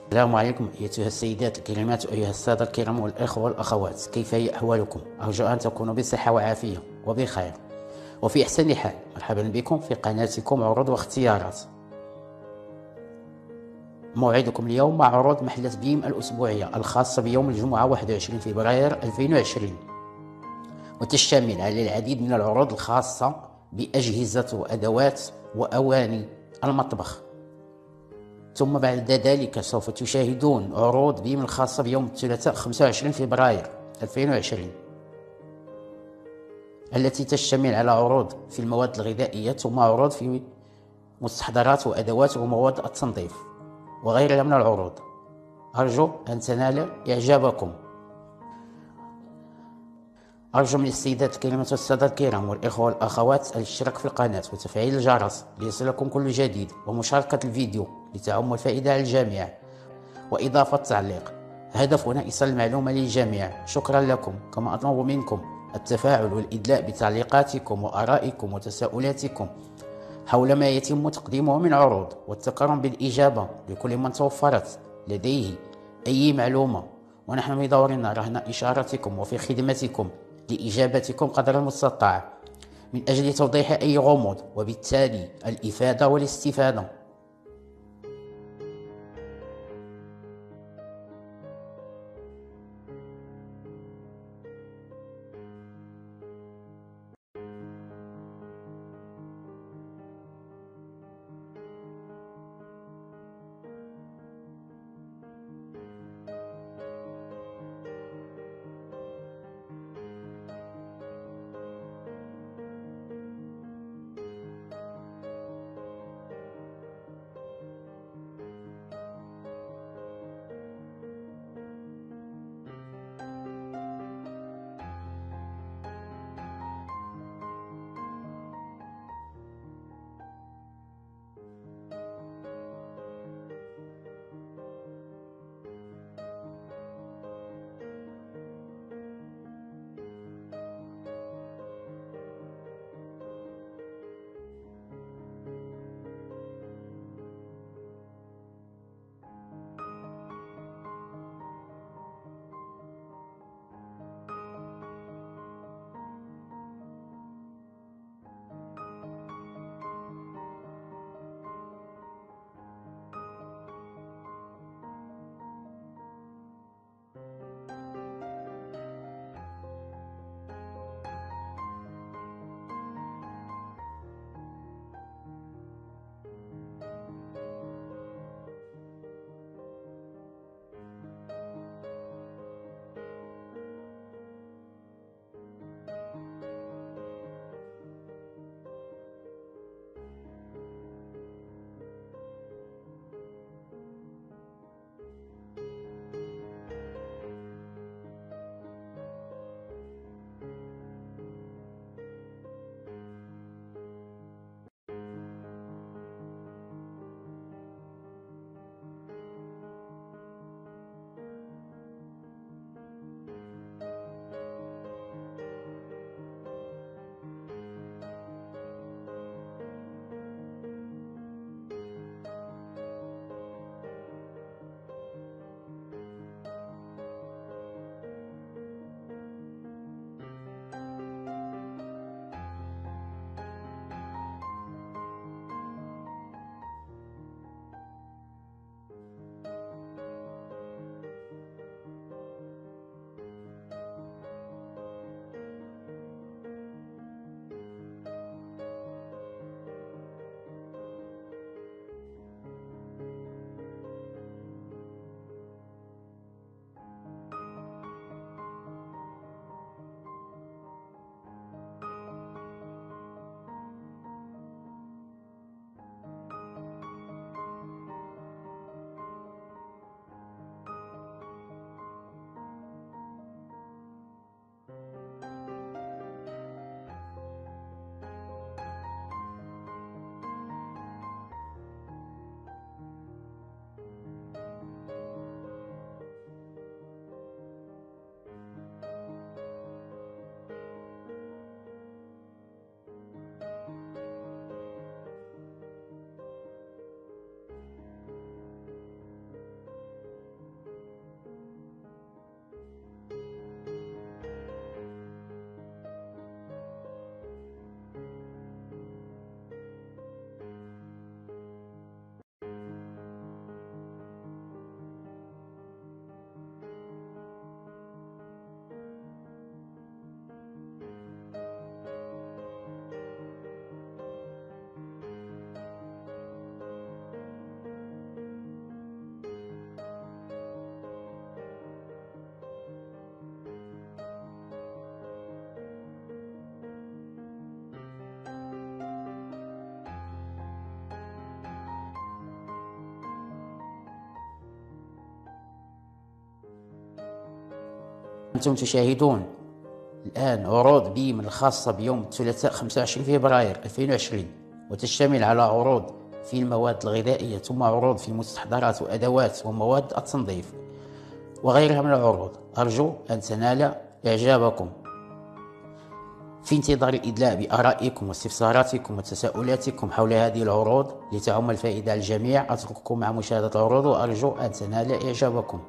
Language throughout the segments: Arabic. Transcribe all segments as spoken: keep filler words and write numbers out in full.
السلام عليكم أيتها السيدات الكريمات وأيها السادة الكرام والإخوة والأخوات، كيف هي أحوالكم؟ أرجو أن تكونوا بصحة وعافية وبخير وفي أحسن حال. مرحبا بكم في قناتكم عروض واختيارات. موعدكم اليوم مع عروض محلة بيم الأسبوعية الخاصة بيوم الجمعة واحد وعشرين فبراير ألفين وعشرين، وتشتمل على العديد من العروض الخاصة بأجهزة وأدوات وأواني المطبخ. ثم بعد ذلك سوف تشاهدون عروض بيم الخاصة بيوم الثلاثاء خمسة وعشرين فبراير ألفين وعشرين، التي تشتمل على عروض في المواد الغذائية ثم عروض في مستحضرات وأدوات ومواد التنظيف وغيرها من العروض. أرجو أن تنال إعجابكم. أرجو من السيدات الكريمات والسادة الكرام والإخوة والأخوات الاشتراك في القناة وتفعيل الجرس ليصلكم كل جديد، ومشاركة الفيديو لتعم الفائدة على الجميع، وإضافة تعليق. هدفنا إيصال المعلومة للجميع. شكرا لكم. كما أطلب منكم التفاعل والإدلاء بتعليقاتكم وآرائكم وتساؤلاتكم حول ما يتم تقديمه من عروض، والتكرم بالإجابة لكل من توفرت لديه أي معلومة، ونحن بدورنا رهن إشارتكم وفي خدمتكم لإجابتكم قدر المستطاع من أجل توضيح أي غموض وبالتالي الإفادة والاستفادة. أنتم تشاهدون الآن عروض بيم الخاصة بيوم الثلاثاء خمسة وعشرين فبراير ألفين وعشرين، وتشتمل على عروض في المواد الغذائية، ثم عروض في المستحضرات وأدوات ومواد التنظيف وغيرها من العروض. أرجو أن تنال إعجابكم. في انتظار الإدلاء بآرائكم واستفساراتكم وتساؤلاتكم حول هذه العروض لتعم الفائدة على الجميع. أترككم مع مشاهدة العروض وأرجو أن تنال إعجابكم.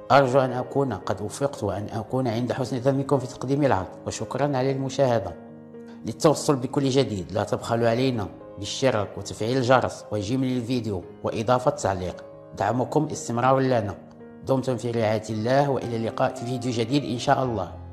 أرجو أن أكون قد وفقت وأن أكون عند حسن ظنكم في تقديم العرض، وشكرا على المشاهدة. للتوصل بكل جديد لا تبخلوا علينا بالاشتراك وتفعيل الجرس وجيم الفيديو وإضافة تعليق. دعمكم استمرار لنا. دمتم في رعاية الله، وإلى اللقاء في فيديو جديد إن شاء الله.